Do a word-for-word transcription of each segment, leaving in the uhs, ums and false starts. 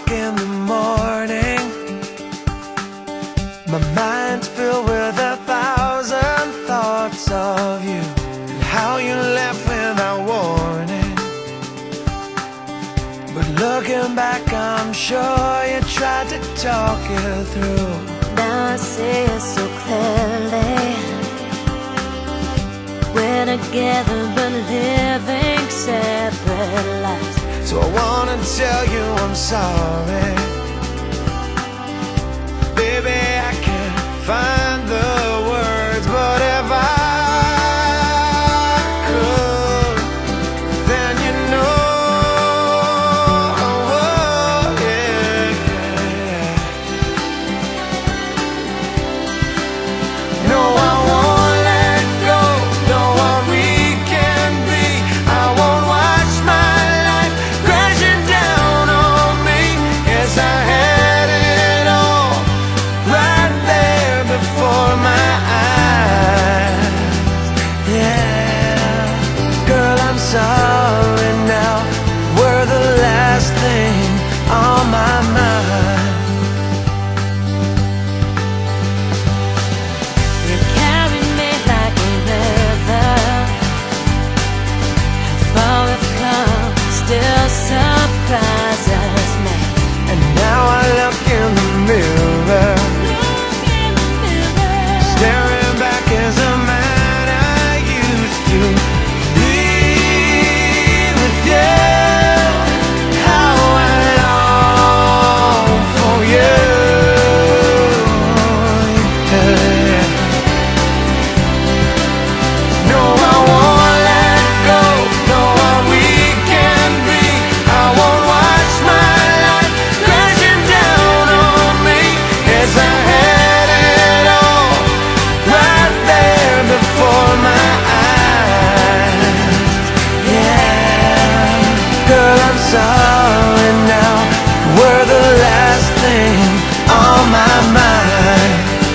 in the morning, my mind's filled with a thousand thoughts of you and how you left without warning. But looking back, I'm sure you tried to talk it through. Now I see it so clearly. We're together but living separate lives. So I wanna tell you I'm sorry. Baby, I can't find the words, but if I could, then you know, oh, yeah, yeah. No, I won't let go, know what we can be. I won't watch my life crashing down on me. Yes, I had it all right there before my eyes. Yeah, girl, I'm sorry now. We're the last thing on my mind. You carry me like a river. How far we've come still surprises me. And now I look in the mirror, staring back as a man I used to be with you. How I long for you. Yeah. No, I won't let go, know what we can be. I won't watch my life crashing down on me. Yes, I had it all right there before my eyes. Yeah, girl, I'm sorry now. We're the last thing on my mind.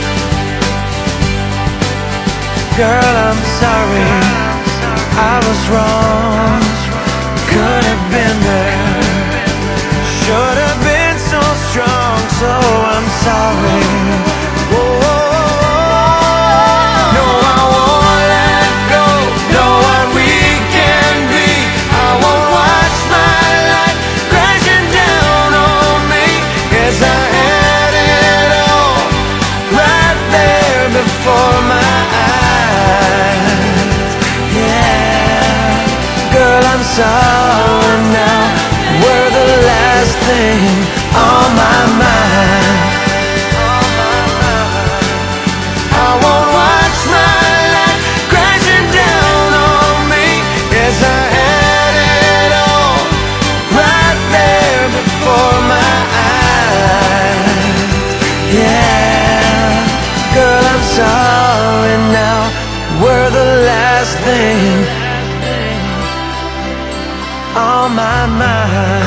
Girl, I'm sorry, I was wrong. Could have been there, should have been so strong. So I'm sorry. Whoa. No, I won't let go, know what we can be. I won't watch my life crashing down on me. Yes, I had it all right there before my eyes. Yeah, girl, I'm sorry now. We're the last thing on my mind. I won't watch my life crashing down on me. Yes, I had it all right there before my eyes. Yeah, girl, I'm sorry now. We're the last thing on my mind.